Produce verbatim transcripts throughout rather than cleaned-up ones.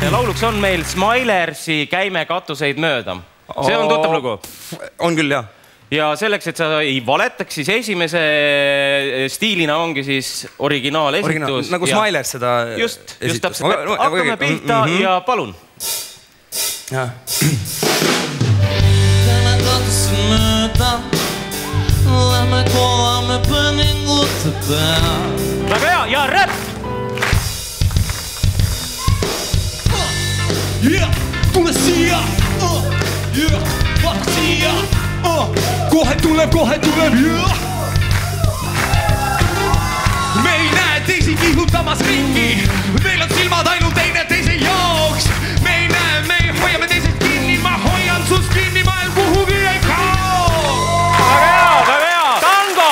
lauluks on meil Smilersi Käime katuseid mööda. See on tuttav lugu? On küll, jah. Ja selleks, et sa ei valetaks, siis esimese stiilina ongi siis originaalesitus. Nagu Smilers seda just, just täpselt. Hakkame pihta ja palun. Käime katuseid mööda, lähme kohame pöningute peal. Väga hea, ja räpp! Yeah, tule siia! Yeah, vaata siia! Kohe tuleb, kohe tuleb, yeah! Me ei näe teisi kihutamas ringi, meil on silmad ainult teine teise jaoks. Me ei näe, me hoiame teisest kinni, ma hoian sust kinni, ma en kuhugi ei kao. Väga hea, väga hea, tango!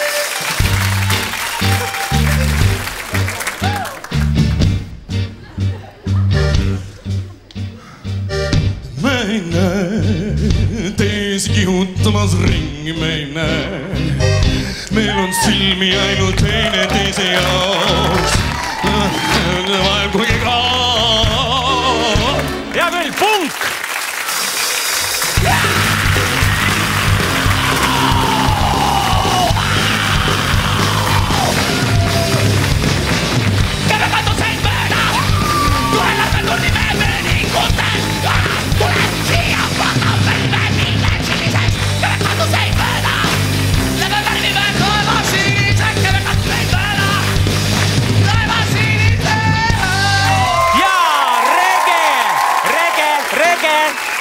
Me ei näe teisi kihutamas ringi, me ei näe. Meil on silmi ainult teine teise jaoks. Vaev kuigi kao. Hea küll, punk! Käime katuseid mööda, tule lähme tunnime pöningute. Tule siia, vaata pölme nimed siniseks. Käime katuseid mööda, lähme värvime kaeva siniseks. Käime katuseid mööda, kaeva siniseks. Ja rege, rege, rege!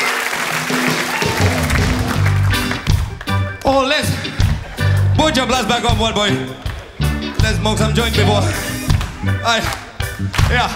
Oh, let's put your blast back on, one boy. Let's smoke some joint before. I, yeah.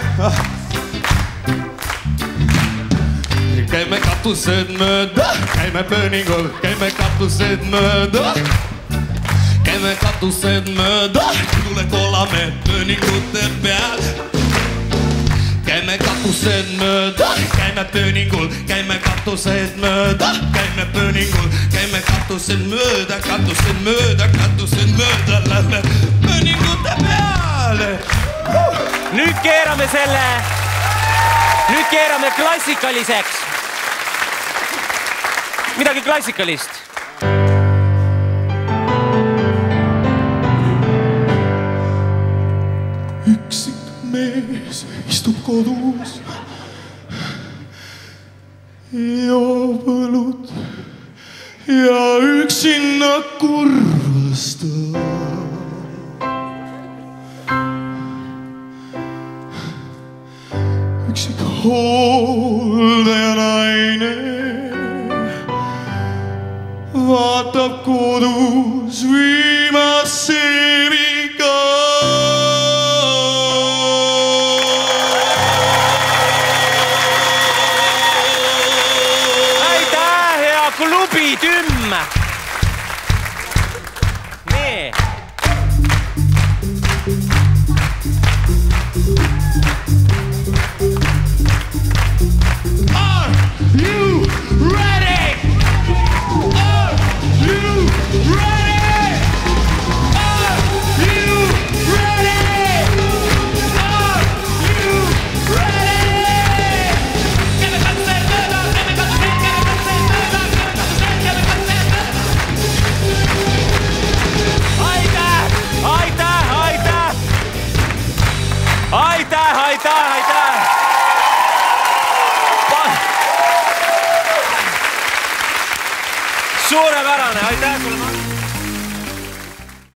Käime katused mööda, käime pöningul, käime katused mööda. Käime katused mööda, tule kolame pöningute peal. Käime katused mööda, käime pöningul, käime katused mööda. Käime pöningul, käime katused mööda, katused mööda, katused mööda. Lähme pöningute peale. Nüüd keerame selle, nüüd keerame klassikaliseks. Midagi klassikalist. Üksik mees istub kodus, joob õlut ja üksinna kurvastab. Üksik hooldaja naine vaatab kodus viimase viga. Aitäh, hea klubi tümm! Nii. Are you ready? Are you ready? Are you ready? Are you ready? Käime katseid mööda, käime katseid, käime katseid mööda, käime katseid, käime katseid mööda. Aitäh, aitäh, aitäh! Aitäh, aitäh, aitäh! Suurepärane, aitäh sulle!